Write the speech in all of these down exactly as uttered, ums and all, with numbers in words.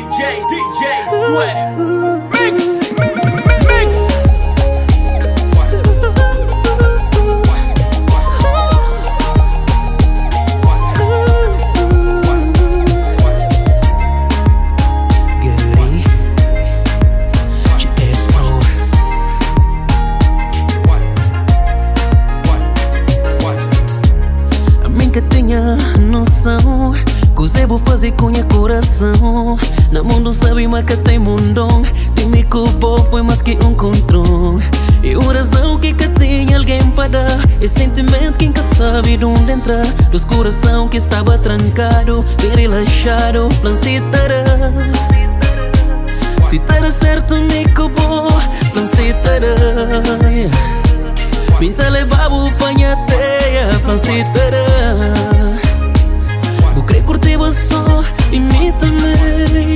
J, D J Sweat. Mix, mix. Noção, coisa vou fazer com minha coração. Na mundo sabe mas que tem mundão. De mim que o povo foi mais que um controle. E o razão que que tem alguém para dar. E sentimento que nunca sabe de onde entrar. Dos coração que estava trancado, bem relaxado, plancitará. Se terá certo me que bom, plancitará. Pinta levava o panhateia, plancitará. Vou querer curtir você e me também.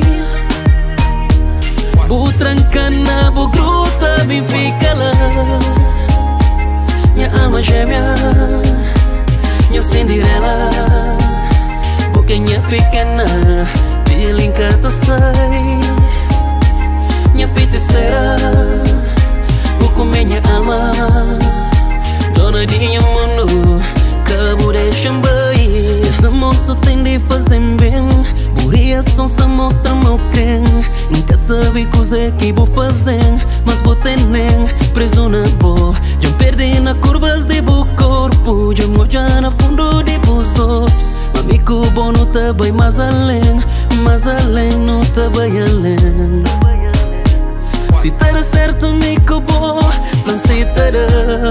Vou trancar na vou gruta, me fica lá. Minha alma gêmea, minha Cinderela. Porque minha pequena, feeling que tu sai. Minha feiticeira, vou comer minha alma. Dona de minha mundo, cabo deixa bem. Esse moço tem de fazer bem. Buria só se mostra meu quem. Nunca sabe coisa que vou fazer. Mas vou ter nem preso na boa. Já perdi na curvas de bo corpo. Já moja na fundo de bos olhos. Mami que o bom não tá bem mais além. Mais além, não tá bem além. Se terá certo me que bom, plancitará.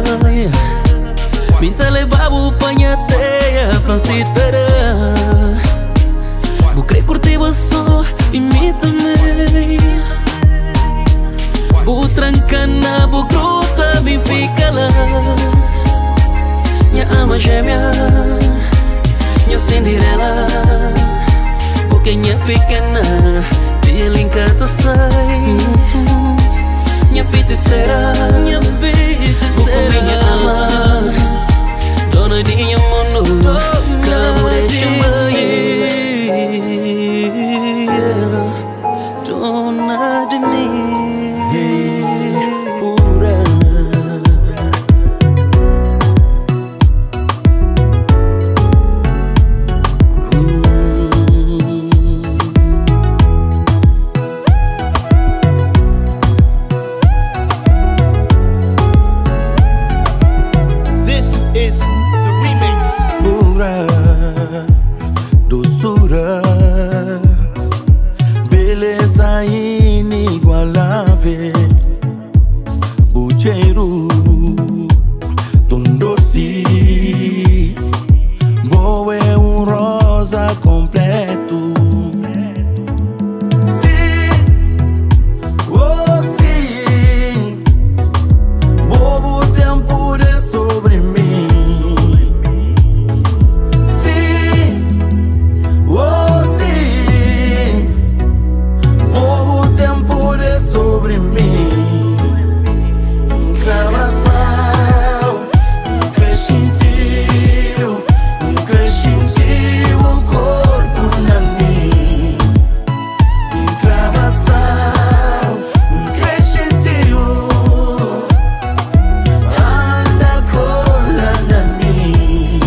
Pinta levava o panhateia, plancitará. Vou querer curtir você e me também. Vou trancar na vou gruta, me fica lá. Minha alma gêmea, minha Cinderela. Porque minha pequena, feeling que tu sai. Minha feiticeira, minha feiticeira, minha alma. Dona de minha mundo, cabo deixa bem. Dona de mim, pura. This is the remix. Pura doçura, beleza inigualável. O cheiro tão doce, boa é um rosa completo. Sim, oh sim, bobo tempo de sobre mim. Sim, oh sim, bobo tempo de sobre mim. Enclavação, um crescentil, um crescentil o corpo na mim. Enclavação, um crescentil, anda cola na mim.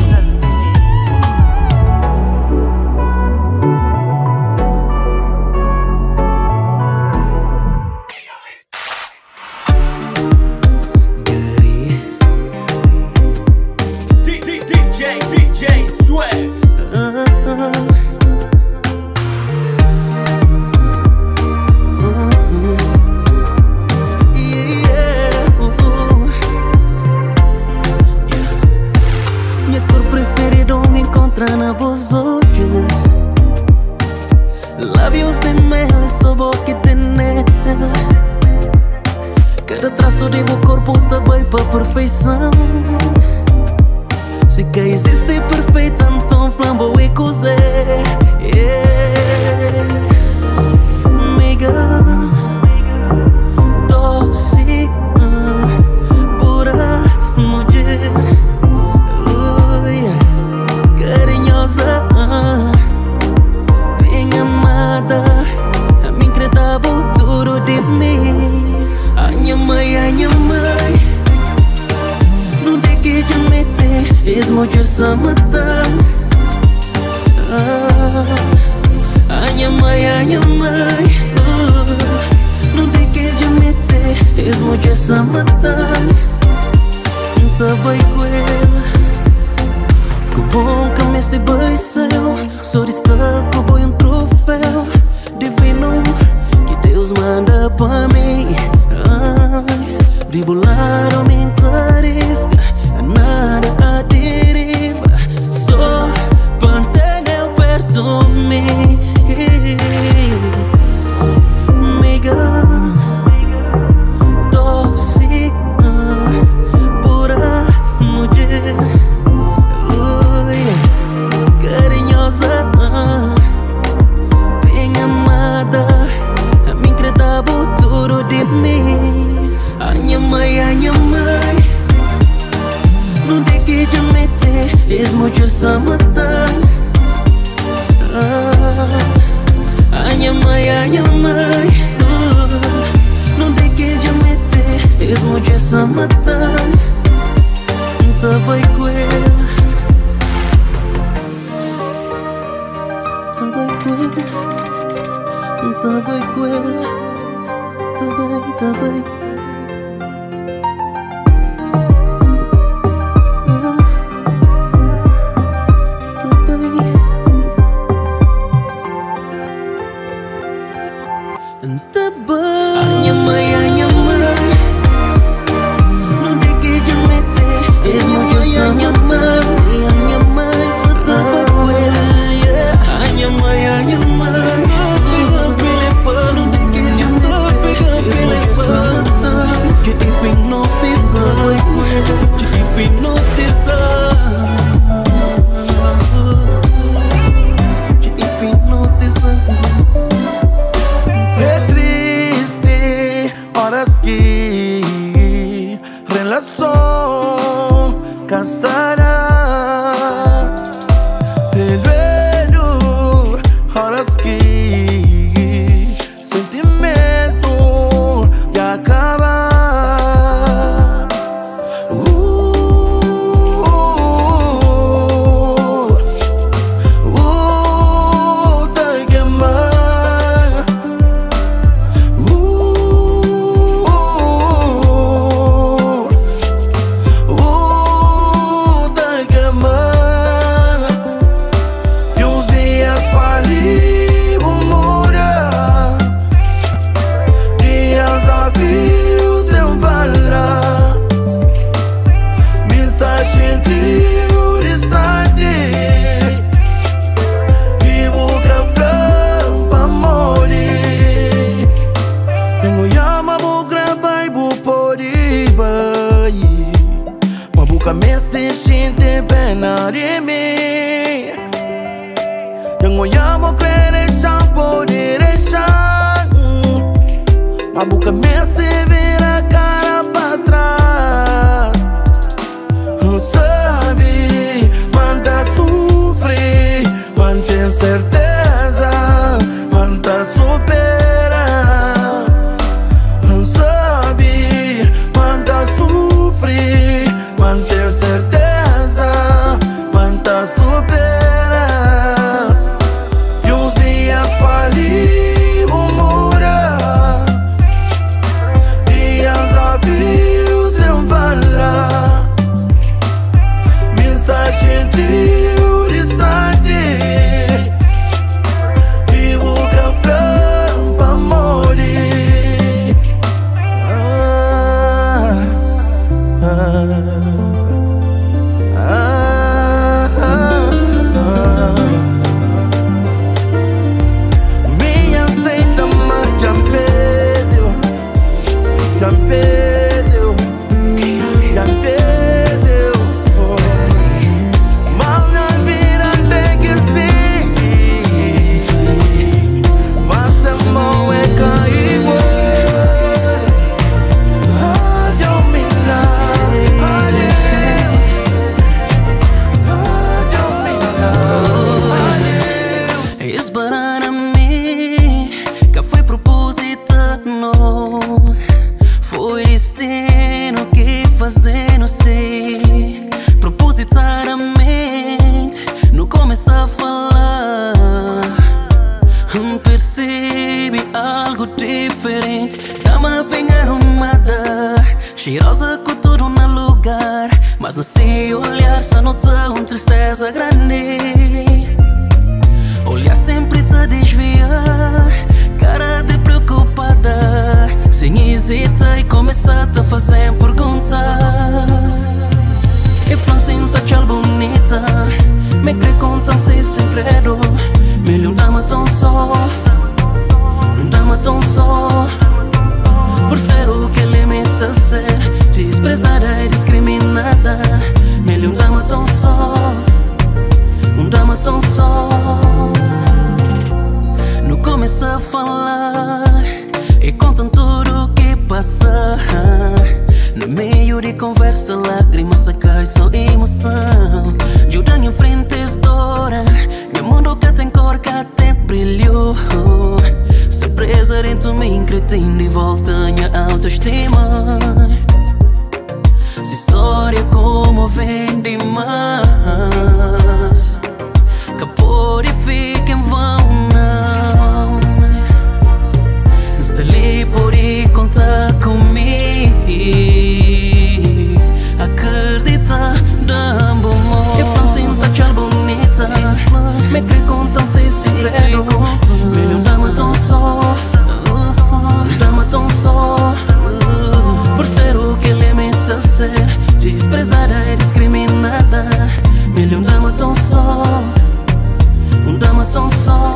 D D D J, D J Sweat. Minha cor preferida onde encontra na vos olhos. Lábios de mel, sua boca de neve. Cada traço de meu corpo tá bem pra perfeição. Se que existe perfeito, então flambo e cozer. Yeah. Mega doce, pura mulher. Ui, carinhosa, bem amada. Anha mãe, anha mãe, não tem que te meter, esmo que essa matar. Anha mãe, anha mãe, não tem que te meter, esmo que essa matar. Tá bem com ela, que bom que me este bem seu, só destaco boi um troféu divino que Deus manda pra mim. Ai, ribular ou me tarisca, nada a deriva, só pantanel perto de mim. Mega tóxica, pura mulher, ui, carinhosa, bem amada, a mim creda futuro de mim. Anha mãe, anha mãe, não tem que te meter, esmo que essa matar. Anha mãe, anha mãe, não tem que te meter, esmo que essa matar. Tá bem com ela, tá bem com ela, tá bem com ela, tá bem, tá bem. Anha mãe, anha mãe, não tem que te meter, esmo que essa minha mãe, anha mãe, só tá bem com ela. Anha mãe, anha mãe, não tem que te meter, esmo que essa matar. Te hipnotizar, te hipnotizar, te hipnotizar. É triste, horas que relação cansará. Te duelo, horas que sentimento já acaba. Uh, uh, uh, tá queimar. Uh, uh, tá queimar. E uns dias falei, vou morar. Dias a fio sem falar. Me está sentindo distante. Vivo café pra morir. Tenho yama vou gravar e vou poder bair. Mas boca me sente pena de mim. Tenho yama crer deixar poder deixar. Mas boca me se vira cara pra trás. Sabe, manda sofrer, mantém certeza, manda superar. Sabe, manda sofrer, mantém certeza, manda superar. E uns dias falei, vou morar. Dias a fio sem falar. Me está sentindo distante. Vivo café pra morir. Ah, ah, ah, ah. Me aceita, mas já perdeu. Já perdeu. Já perdeu. Mal na vida tem que seguir. Mas é bom é cair. Adeus, mina. Adeus. Adeus, mina. Adeus. Esperar a mim, que foi propositado, foi cheirosa com tudo no lugar, mas nesse olhar só nota uma tristeza grande. Olhar sempre te desviar, cara de preocupada, sem hesitar e começar a fazer perguntas. E pensinta tchau bonita, me quer contar sem segredo. Melhor dama tão só, dama tão só. Por ser o que limita ser desprezada e discriminada. Melhor dama tão só, dama tão só. Não começa a falar e contam tudo o que passa. No meio de conversa, lágrimas cai só emoção. Judang em frente estoura, meu mundo que tem cor, que tem brilho. Surpresa dentro de mim, cretino de volta minha autoestima. Se história como vem demais, que pode ficar em vão não. Está ali por ir contar comigo. Acredita, dá-me amor. Eu pensinta tchau bonita, me quer contar sem segredo. Melhor dama tão só, dama tão só. Por ser o que limita ser desprezada e discriminada. Melhor dama tão só, dama tão só.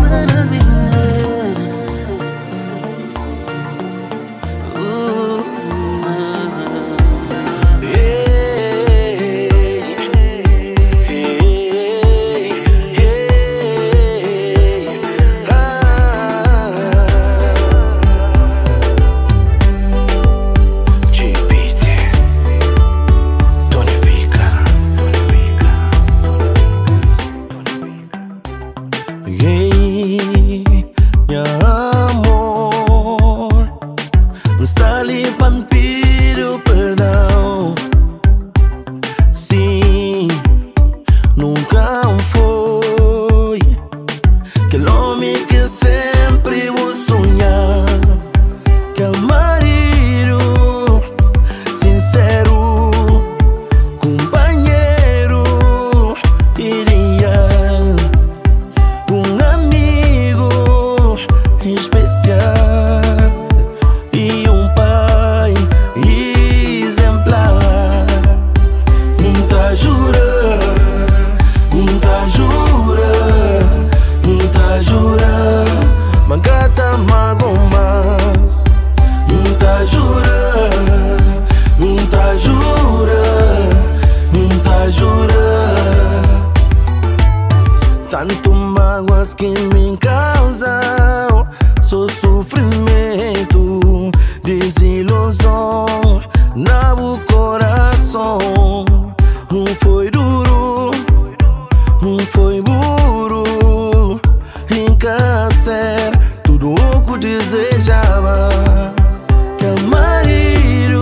Tanto mágoas que me causam, só sofrimento, desilusão na o coração. Um foi duro, um foi burro, encarcer tudo o que desejava. Que marido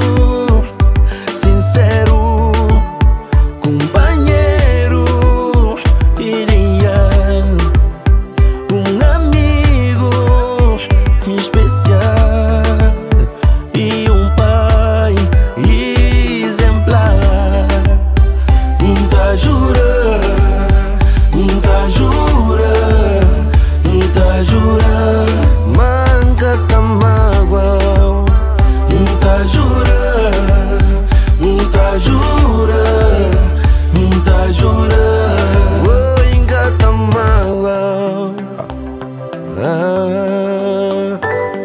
sincero, companheiro ideal, um amigo especial e um pai exemplar. Um tá jura, um tá jura, um tá jura, manca tá mágoa. Um tá jura, um tá jura, um tá jura, oh, engata mágoa. Ah,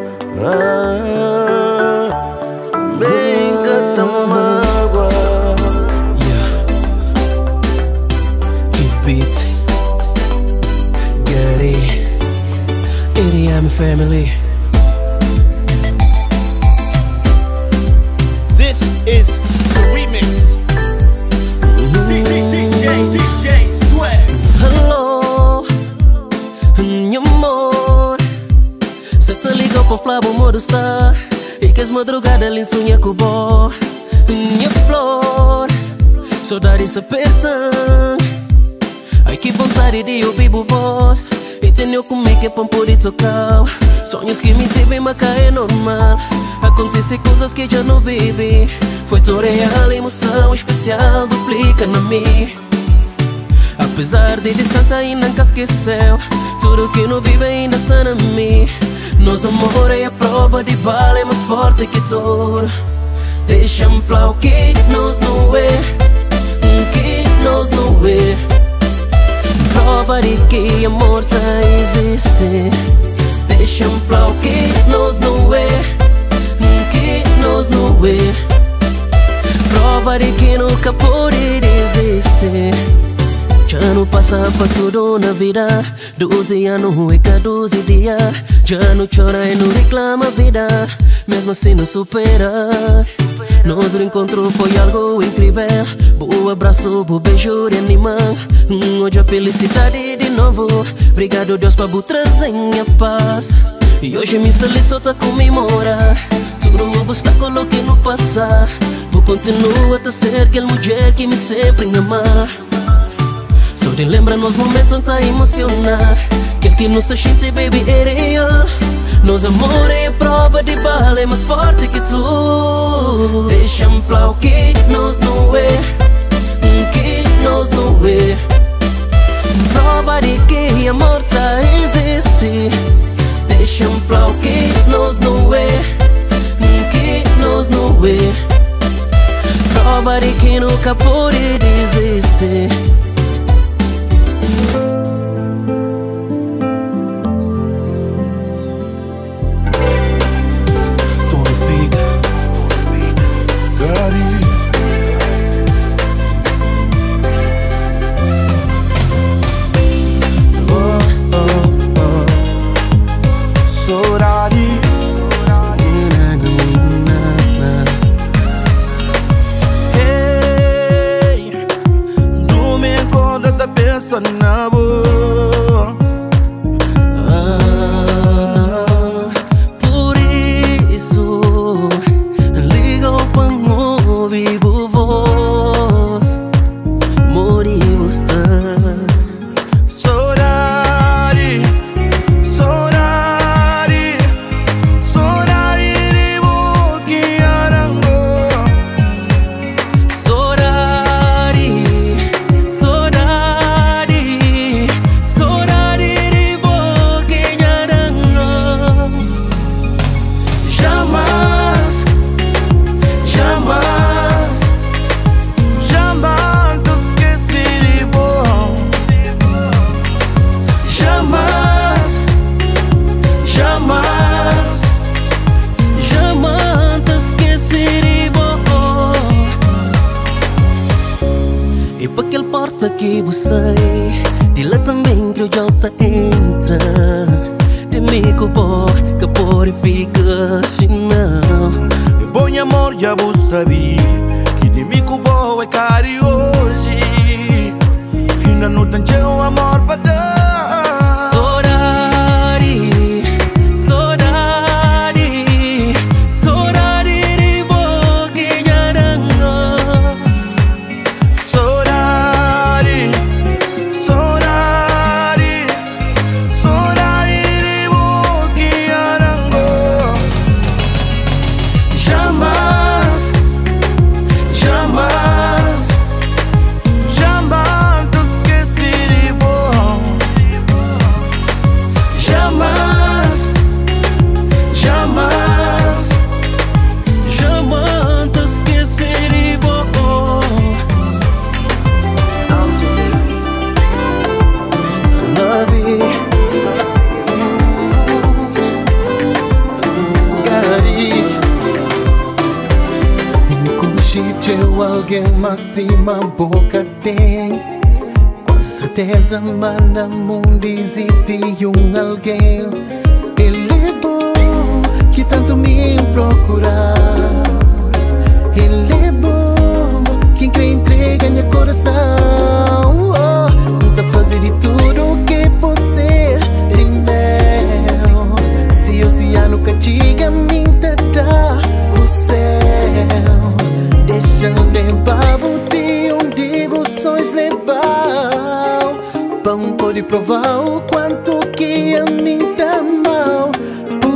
ah, bem engata mágoa. Yeah. Keep beat, get it, A D M family. This is the remix. D J, D J Swag. Hello, meu amor. Cê te ligou pra falar o modo está e que as madrugadas lhe sonha com o bom. Minha flor, saudade se aperta. Ai que vontade de ouvir a voz e tenho comigo que pra poder tocar. Sonhos que me tive, mas cá é normal. Acontecem coisas que já não vivi. Foi tão real, emoção especial duplica na mim. Apesar de distância ainda nunca esqueceu. Tudo que não vive ainda está na mim. Nosso amor é a prova de bala, é mais forte que tudo. Deixa-me falar o que nós não é, o que nós não é. Prova de que amor já existe. Deixa-me falar o que nós não é, o que nós não é. Prova de que nunca pode desistir. Já não passa pra tudo na vida. Doze anos é cada doze dias. Já não chora e não reclama a vida. Mesmo assim não supera. Nosso encontro foi algo incrível. Bom abraço, bom beijo de animal. Hoje a felicidade de novo. Obrigado Deus por trazer minha paz. E hoje me só tá comemorar todo o obstáculo que não passa. Vou continuar a ser aquela mulher que me sempre amar. Só de lembrar nos momentos tá emocionar. Aquele que não se sente, baby, era eu. Nosso amor é a prova de bala, é mais forte que tu. Deixa-me falar o que nós não é, o que nós não é. Prova de que amor já existe. Deixa-me falar o que nós não é, o que nós não é. Prova de que nunca pode desistir. Na boa. Ah, por isso liga para ouvir voz. Morir está. Saudade, saudade, saudade de Boquiarango. Saudade, saudade. E para aquele porta que você de lá também que eu já tá entra. De mim que bom que pode ficar assim não. E bom amor já vou saber que de mim que boa é caro hoje. Ainda não tem teu amor para dar. Alguém mais uma boca tem. Com certeza, mano, mundo existe um alguém. Ele é bom, que tanto me procurar. Ele é bom, quem crê entrega meu coração. Oh, tá fazer de tudo que você tem meu. Se o oceano castiga, me dá o céu. Deixa levar de um digo sons levar. Pão pode provar o quanto que a mim tá mal.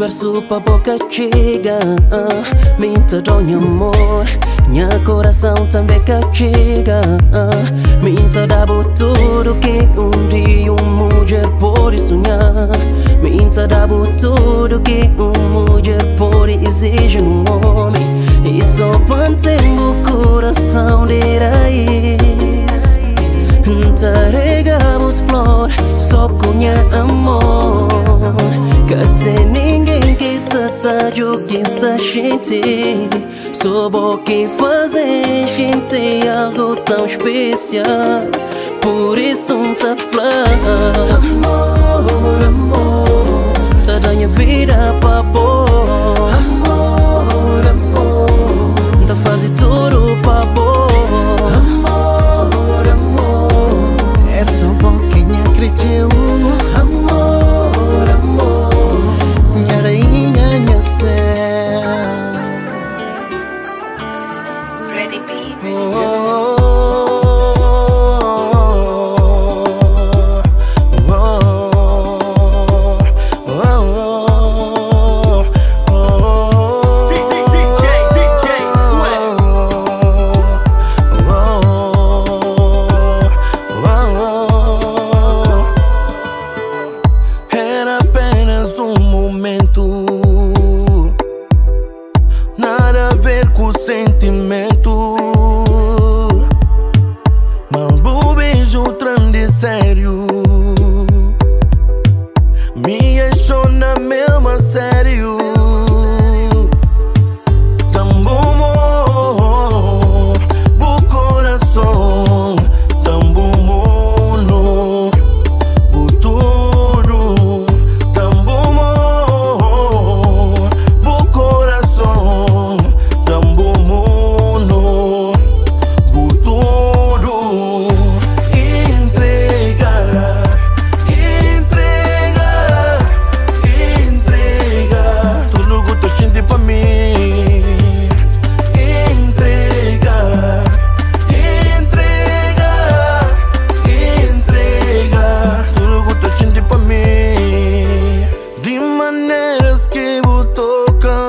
verso pra boca chega, uh, minta donha amor, minha coração também que chega, uh, minta dá tudo que um dia uma mulher pode sonhar, minta dá tudo que uma mulher pode exigir um homem, e só mantém o coração de raiz, entregamos flor, só conha amor, que tem ninguém que trata de o que está gente, só o que fazer gente algo tão especial, por isso um tá flor, amor, amor, tá dando vida pra boa, amor, amor, tá fazendo tudo pra boa, amor, amor, é só bom quem acreditou, amor, amor, minha rainha, minha céu. Ready B. Era apenas um momento, nada a ver com sentimento. Não beijo tão de sério, me achou na mesma sério. Tão bom, bom coração, tão bom, no, o tudo, tão bom, bom coração, tão bom, no, o tudo. Entrega, entrega, entrega tudo que tu sente pra mim. Entrega, entrega, entrega tudo que tu sente pra mim. De maneiras que vou tocar,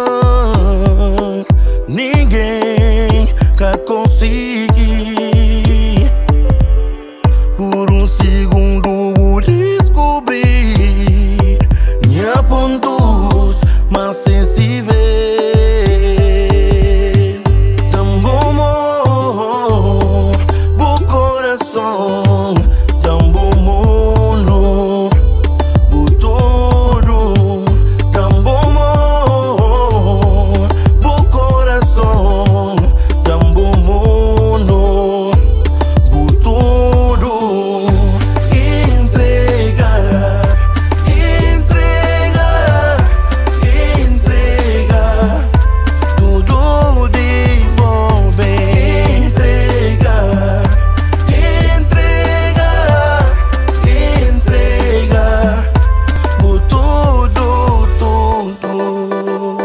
ninguém quer conseguir. Por um segundo vou descobrir minha pontos mais sensíveis. Tão bom, bom coração, tão bom, no, o todo, tão bom, bom coração, tão bom, no, o todo. Entrega, entrega, entrega tudo de bom, bem. Entrega, entrega, entrega o tudo, tudo.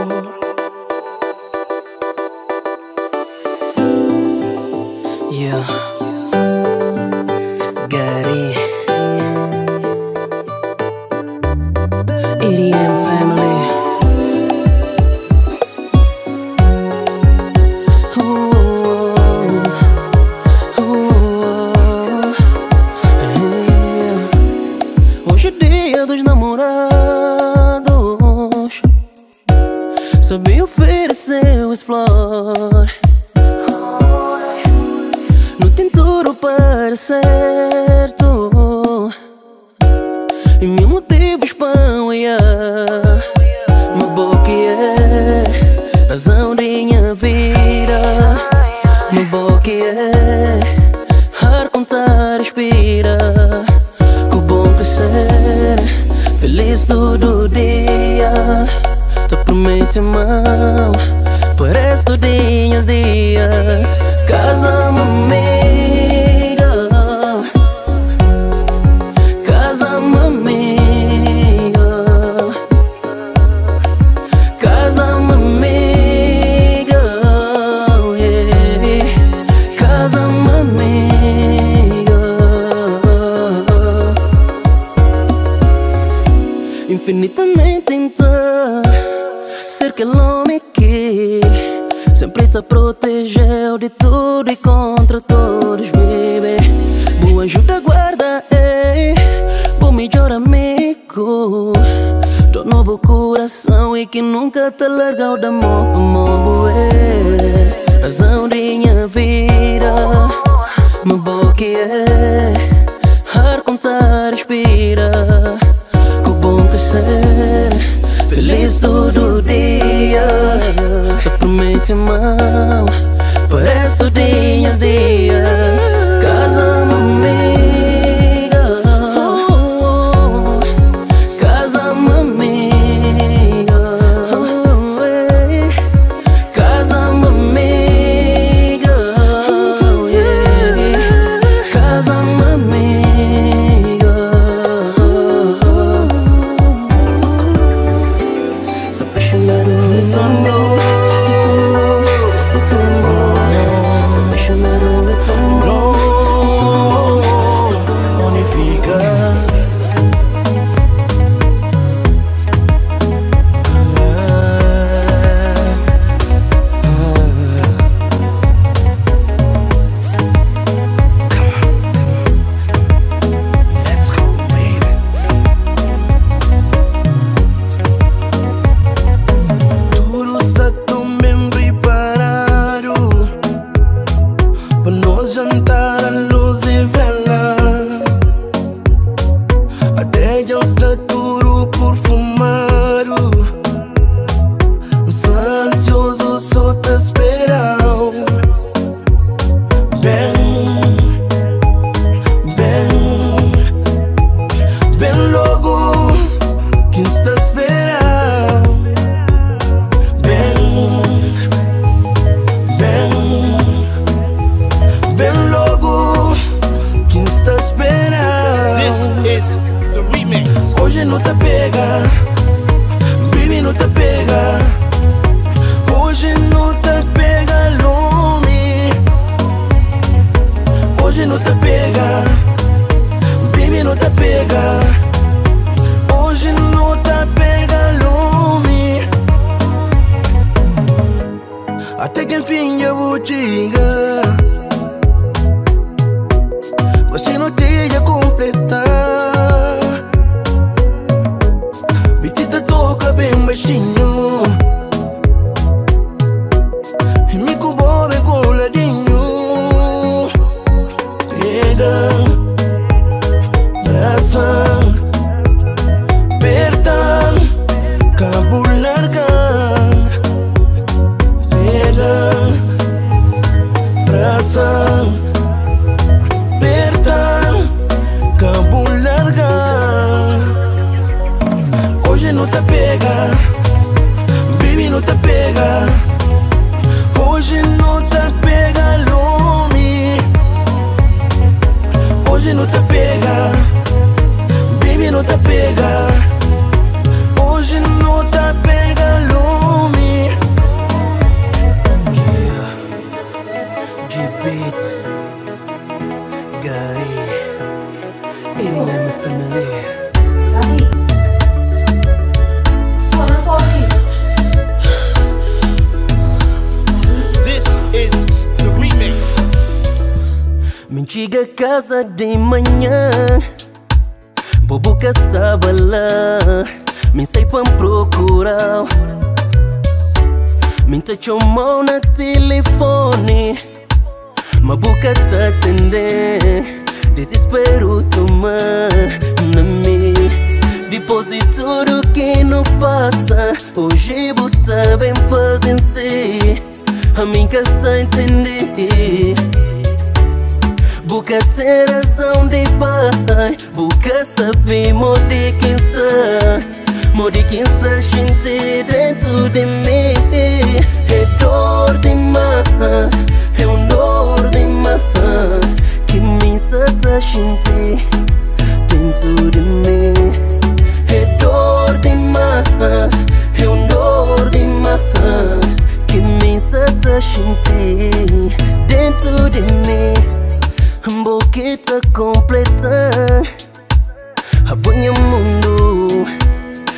yeah, Gary, E D M family. Ooh, ooh, yeah. Hoje é dia dos namorados, sabia oferecer as flores. Não tem tudo para certo, e mil motivos para olhar. Uma boca é razão de minha vida, uma boca é ar contar, respira. Que bom crescer, feliz todo dia. Te prometo, irmão, parece todinhos dias. Casa-me, amiga, casa-me, amiga, casa-me, amiga, yeah. Casa-me, amiga. infinitamente então ser que homem que sempre te protegeu de tudo e contra todos, baby. Boa ajuda, guarda, ei, bom melhor amigo do novo coração e que nunca te largou da mão, amor, é razão de minha vida, meu bom que é ar contar, respira, que bom que ser feliz todo dia. Te prometo, mão, parece todinhos dias. Casa-me, amiga, oh, oh. Casa-me, amiga, oh, eh. Casa-me, amiga, oh, yeah. Casa-me, amiga, oh, oh. Se apaixonaram e tão bom, e tão bom, e tão bom. Se apaixonaram e tão bom. Hoje não te pega, baby, não te pega. Hoje não te pega, Lumi. Hoje não te pega, baby, não te pega. Hoje não te pega, Lumi. Até que enfim eu vou chegar. Você não te ia completar. Bem baixinho e me cubou bem coladinho. Pega, abraça, aperta, cabo larga. Pega, abraça, aperta, cabo larga. Hoje não te pega, baby, não te pega. Hoje não te pega, Lumi. Hoje não te pega, baby, não te pega. Hoje não te pega, Lumi. Yeah, G-Beats, Gary, A M Family. Me chega a casa de manhã, Bobuca estava lá. Me sei pra procurar. Me te chamou na telefone, mas boca tá atendendo. Desespero tomar na mim. Depois de tudo que não passa, hoje você está bem fazendo-se. A mim que está entendendo. Boca tem razão de pai, boca sabe de quem está, de quem está sentindo dentro de mim. É dor demais, é um dor demais, que me está sentindo dentro de mim. É dor demais, é um dor demais, que me está sentindo dentro de mim. Boqueta completa, a banha mundo,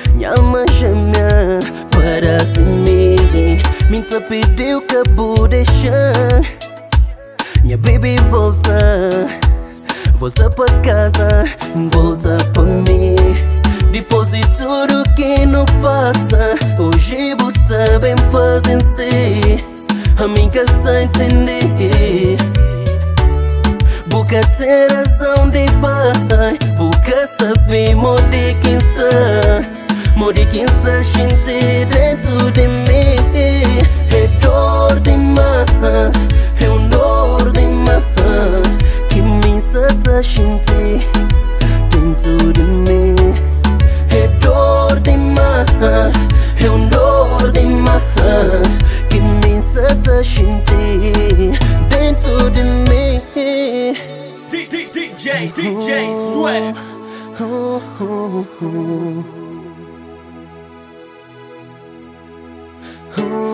se pediu que vou deixar. Minha baby volta, volta pra casa, volta pra mim. Depois de tudo que não passa, hoje você bem fazendo-se. A mim que está a entender. Boca ter razão de pai, boca saber de quem está, de quem está sentindo dentro de mim. É dor demais, é um dor demais que me está sentindo dentro de mim. É dor demais, é um dor demais que me está sentindo dentro de mim. D D DJ, D J Sweat. Oh, oh, oh, oh.